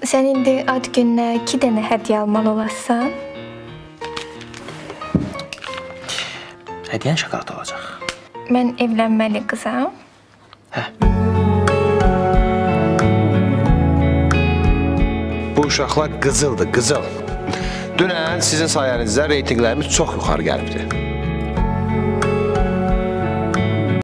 Sən indi ad gününə 2 dənə hədiyyə almalı olarsan. Hədiyyən şokolad olacaq. Mən evlənməli qızam. Hə. Bu uşaqlar qızıldır, qızıl. Dünən sizin sayənizdə reytinqlərimiz çox yuxarı gəlibdir.